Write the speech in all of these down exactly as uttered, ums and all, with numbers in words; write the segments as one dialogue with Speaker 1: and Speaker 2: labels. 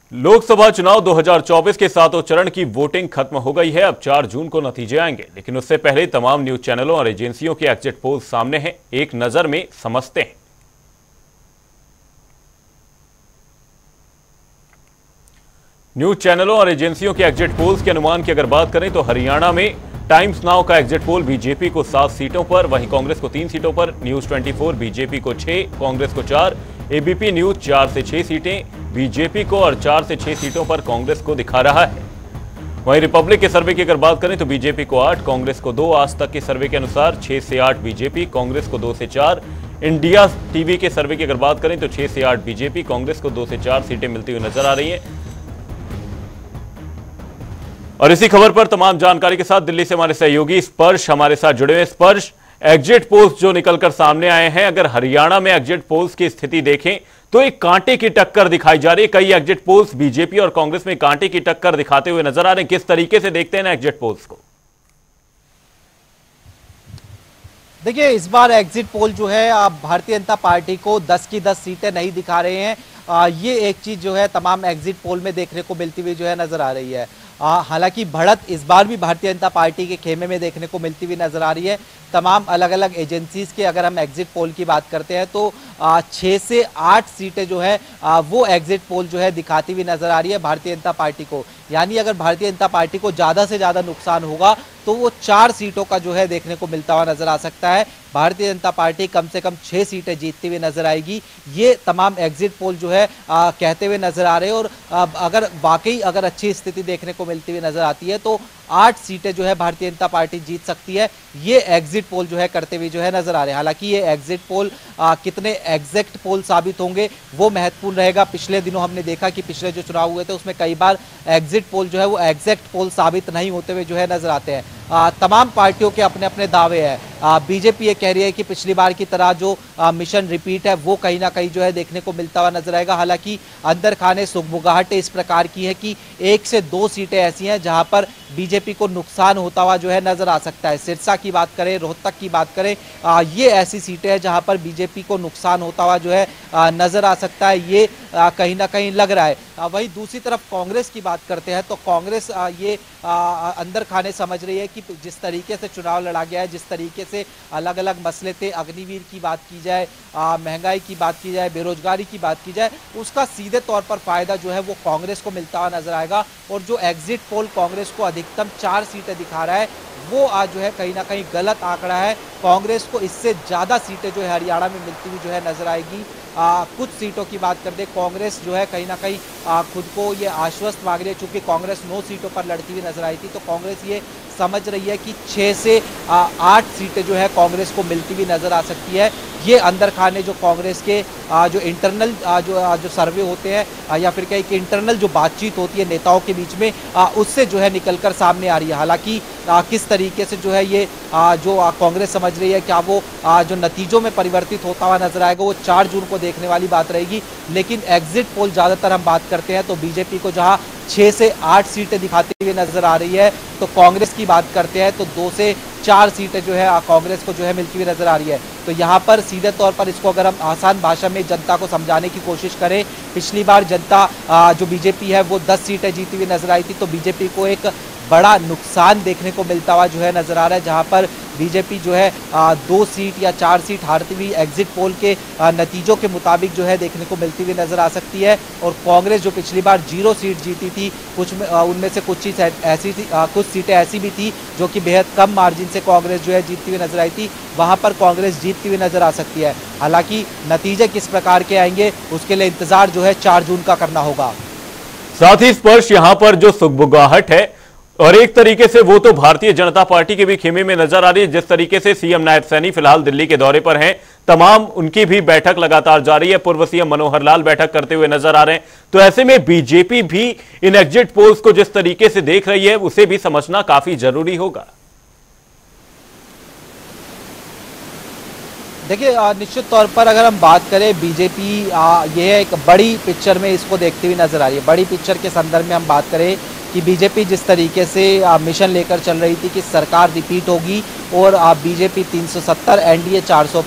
Speaker 1: लोकसभा चुनाव दो हज़ार चौबीस के सातों चरण की वोटिंग खत्म हो गई है। अब चार जून को नतीजे आएंगे, लेकिन उससे पहले तमाम न्यूज चैनलों और एजेंसियों के एग्जिट पोल सामने हैं। एक नजर में समझते हैं। न्यूज चैनलों और एजेंसियों के एग्जिट पोल्स के अनुमान की अगर बात करें तो हरियाणा में टाइम्स नाउ का एग्जिट पोल बीजेपी को सात सीटों पर, वहीं कांग्रेस को तीन सीटों पर, न्यूज चौबीस बीजेपी को छह, कांग्रेस को चार, एबीपी न्यूज चार से छह सीटें बीजेपी को और चार से छह सीटों पर कांग्रेस को दिखा रहा है। वहीं रिपब्लिक के सर्वे की अगर बात करें तो बीजेपी को आठ, कांग्रेस को दो, आज तक के सर्वे के अनुसार छह से आठ बीजेपी, कांग्रेस को दो से चार, इंडिया टीवी के सर्वे की अगर बात करें तो छह से आठ बीजेपी, कांग्रेस को दो से चार सीटें मिलती हुई नजर आ रही हैं। और इसी खबर पर तमाम जानकारी के साथ दिल्ली से हमारे सहयोगी स्पर्श हमारे साथ जुड़े हुए। स्पर्श, एग्जिट पोल्स जो निकलकर सामने आए हैं, अगर हरियाणा में एग्जिट पोल्स की स्थिति देखें तो एक कांटे की टक्कर दिखाई जा रही है। कई एग्जिट पोल्स बीजेपी और कांग्रेस में कांटे की टक्कर दिखाते हुए नजर आ रहे हैं। किस तरीके से देखते हैं ना एग्जिट पोल्स को?
Speaker 2: देखिए, इस बार एग्जिट पोल जो है आप भारतीय जनता पार्टी को दस की दस सीटें नहीं दिखा रहे हैं। आ, ये एक चीज जो है तमाम एग्जिट पोल में देखने को मिलती हुई जो है नजर आ रही है। हालांकि बढ़त इस बार भी भारतीय जनता पार्टी के खेमे में देखने को मिलती हुई नजर आ रही है। तमाम अलग अलग एजेंसीज के अगर हम एग्जिट पोल की बात करते हैं तो छः से आठ सीटें जो है आ, वो एग्जिट पोल जो है दिखाती हुई नजर आ रही है भारतीय जनता पार्टी को। यानी अगर भारतीय जनता पार्टी को ज़्यादा से ज़्यादा नुकसान होगा तो वो चार सीटों का जो है देखने को मिलता हुआ नजर आ सकता है। भारतीय जनता पार्टी कम से कम छः सीटें जीतती हुई नजर आएगी, ये तमाम एग्जिट पोल जो है आ, कहते हुए नजर आ रहे हैं। और आ, अगर वाकई अगर अच्छी स्थिति देखने को मिलती हुई नजर आती है तो आठ सीटें जो है भारतीय जनता पार्टी जीत सकती है, ये एग्जिट पोल जो है करते हुए जो है नजर आ रहे हैं। हालांकि ये एग्जिट पोल आ, कितने एग्जैक्ट पोल साबित होंगे वो महत्वपूर्ण रहेगा। पिछले दिनों हमने देखा कि पिछले जो चुनाव हुए थे उसमें कई बार एग्जिट पोल जो है वो एग्जैक्ट पोल साबित नहीं होते हुए जो है नजर आते हैं। आ, तमाम पार्टियों के अपने अपने दावे हैं। बीजेपी ये कह रही है कि पिछली बार की तरह जो आ, मिशन रिपीट है वो कहीं ना कहीं जो है देखने को मिलता हुआ नजर आएगा। हालांकि अंदर खाने सुगबुगाहटें इस प्रकार की है कि एक से दो सीटें ऐसी हैं जहां पर बीजेपी को नुकसान होता हुआ जो है नजर आ सकता है। सिरसा की बात करें, रोहतक की बात करें, आ, ये ऐसी सीटें हैं जहां पर बीजेपी को नुकसान होता हुआ जो है आ, नजर आ सकता है। ये आ, कहीं ना कहीं लग रहा है। आ, वहीं दूसरी तरफ कांग्रेस की बात करते हैं तो कांग्रेस आ, ये आ, अंदर खाने समझ रही है कि जिस तरीके से चुनाव लड़ा गया है, जिस तरीके से अलग अलग मसले थे, अग्निवीर की बात की जाए, महंगाई की बात की जाए, बेरोजगारी की बात की जाए, उसका सीधे तौर पर फायदा जो है वो कांग्रेस को मिलता हुआ नजर आएगा। और जो एग्जिट पोल कांग्रेस को अधिकतम चार सीटें दिखा रहा है वो आज जो है कहीं ना कहीं गलत आंकड़ा है। कांग्रेस को इससे ज़्यादा सीटें जो है हरियाणा में मिलती हुई जो है नजर आएगी। आ, कुछ सीटों की बात करते कांग्रेस जो है कहीं ना कहीं आ, खुद को ये आश्वस्त मांग रही है। चूंकि कांग्रेस नौ सीटों पर लड़ती हुई नजर आई थी तो कांग्रेस ये समझ रही है कि छः से आठ सीटें जो है कांग्रेस को मिलती हुई नजर आ सकती है। ये अंदर खाने जो कांग्रेस के आ, जो इंटरनल आ, जो आ, जो सर्वे होते हैं आ, या फिर कहीं कि इंटरनल जो बातचीत होती है नेताओं के बीच में आ, उससे जो है निकलकर सामने आ रही है। हालांकि किस तरीके से जो है ये आ, जो आ, कांग्रेस समझ रही है क्या वो आ, जो नतीजों में परिवर्तित होता हुआ नजर आएगा वो चार जून को देखने वाली बात रहेगी। लेकिन एग्जिट पोल ज़्यादातर हम बात करते हैं तो बीजेपी को जहाँ छः से आठ सीटें दिखाती हुई नजर आ रही है तो कांग्रेस की बात करते हैं तो दो से चार सीटें जो है कांग्रेस को जो है मिलती हुई नजर आ रही है। तो यहाँ पर सीधे तौर पर इसको अगर हम आसान भाषा में जनता को समझाने की कोशिश करें, पिछली बार जनता जो बीजेपी है वो दस सीटें जीती हुई नजर आई थी तो बीजेपी को एक बड़ा नुकसान देखने को मिलता हुआ जो है नजर आ रहा है। जहां पर बीजेपी जो है आ, दो सीट या चार सीट हारती हुई एग्जिट पोल के आ, नतीजों के मुताबिक जो है देखने को मिलती हुई नजर आ सकती है। और कांग्रेस जो पिछली बार जीरो सीट जीती थी, कुछ उनमें से कुछ चीज ऐसी थी, आ, कुछ सीटें ऐसी भी थी जो कि बेहद कम मार्जिन से कांग्रेस जो है जीतती हुई नजर आई थी, वहां पर कांग्रेस जीतती हुई नजर आ सकती है। हालांकि नतीजे किस प्रकार के आएंगे उसके लिए इंतजार जो है चार जून का करना होगा।
Speaker 1: साथ ही स्पर्श, यहां पर जो सुगबुगाहट है और एक तरीके से वो तो भारतीय जनता पार्टी के भी खेमे में नजर आ रही है। जिस तरीके से सीएम नायब सैनी फिलहाल दिल्ली के दौरे पर हैं, तमाम उनकी भी बैठक लगातार जारी है। पूर्व सीएम मनोहर लाल बैठक करते हुए नजर आ रहे हैं। तो ऐसे में बीजेपी भी इन एग्जिट पोल्स को जिस तरीके से देख रही है उसे भी समझना काफी जरूरी होगा।
Speaker 2: देखिए, निश्चित तौर पर अगर हम बात करें बीजेपी ये एक बड़ी पिक्चर में इसको देखती हुई नजर आ रही है। बड़ी पिक्चर के संदर्भ में हम बात करें कि बीजेपी जिस तरीके से मिशन लेकर चल रही थी कि सरकार रिपीट होगी और बीजेपी तीन सौ सत्तर, एनडीए चार सौ पार,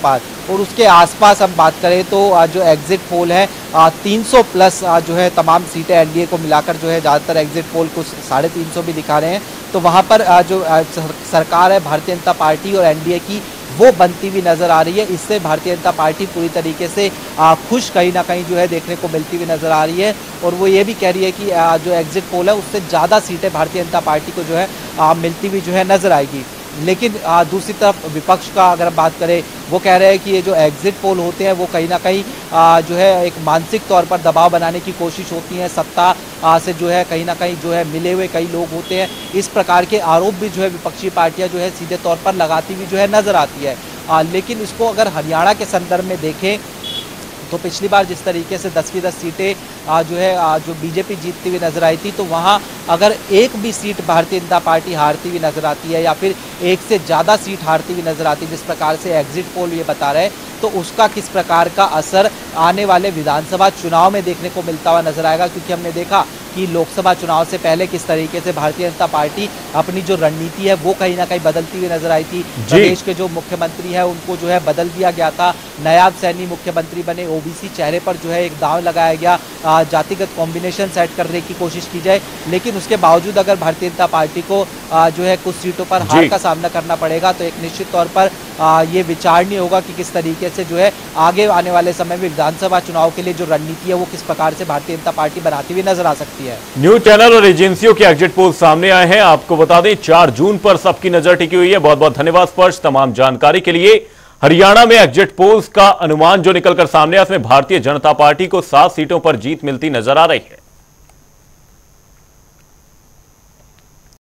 Speaker 2: और उसके आसपास हम बात करें तो जो एग्जिट पोल है तीन सौ प्लस जो है तमाम सीटें एनडीए को मिलाकर जो है ज़्यादातर एग्जिट पोल कुछ साढ़े तीन सौ भी दिखा रहे हैं, तो वहाँ पर जो सरकार है भारतीय जनता पार्टी और एनडीए की वो बनती हुई नज़र आ रही है। इससे भारतीय जनता पार्टी पूरी तरीके से खुश कहीं ना कहीं जो है देखने को मिलती हुई नज़र आ रही है और वो ये भी कह रही है कि जो एग्जिट पोल है उससे ज़्यादा सीटें भारतीय जनता पार्टी को जो है मिलती हुई जो है नज़र आएगी। लेकिन दूसरी तरफ विपक्ष का अगर हम बात करें, वो कह रहे हैं कि ये जो एग्जिट पोल होते हैं वो कहीं ना कहीं जो है एक मानसिक तौर पर दबाव बनाने की कोशिश होती है, सत्ता से जो है कहीं ना कहीं जो है मिले हुए कई लोग होते हैं। इस प्रकार के आरोप भी जो है विपक्षी पार्टियां जो है सीधे तौर पर लगाती हुई जो है नज़र आती है। आ, लेकिन इसको अगर हरियाणा के संदर्भ में देखें तो पिछली बार जिस तरीके से दस की दस सीटें जो है जो बीजेपी जीतती हुई नजर आई थी, तो वहां अगर एक भी सीट भारतीय जनता पार्टी हारती हुई नजर आती है या फिर एक से ज़्यादा सीट हारती हुई नजर आती है, जिस प्रकार से एग्जिट पोल ये बता रहे हैं, तो उसका किस प्रकार का असर आने वाले विधानसभा चुनाव में देखने को मिलता हुआ नजर आएगा। क्योंकि हमने देखा कि लोकसभा चुनाव से पहले किस तरीके से भारतीय जनता पार्टी अपनी जो रणनीति है वो कहीं ना कहीं बदलती हुई नजर आई थी। प्रदेश के जो मुख्यमंत्री है उनको जो है बदल दिया गया था, नायाब सैनी मुख्यमंत्री बने, ओबीसी चेहरे पर जो है एक दांव लगाया गया, जातिगत कॉम्बिनेशन सेट करने की कोशिश की जाए। लेकिन उसके बावजूद अगर भारतीय जनता पार्टी को जो है कुछ सीटों पर हार का सामना करना पड़ेगा तो एक निश्चित तौर पर ये विचारणीय होगा कि किस तरीके से जो है आगे आने वाले समय में विधानसभा चुनाव के लिए जो रणनीति है वो किस प्रकार से भारतीय जनता पार्टी बनाती हुई नजर आ सकती है।
Speaker 1: न्यूज चैनल और एजेंसियों के एग्जिट पोल सामने आए हैं। आपको बता दें चार जून पर सबकी नजर टिकी हुई है। बहुत बहुत धन्यवाद स्पर्श तमाम जानकारी के लिए। हरियाणा में एग्जिट पोल्स का अनुमान जो निकलकर सामने आया उसमें भारतीय जनता पार्टी को सात सीटों पर जीत मिलती नजर आ रही है।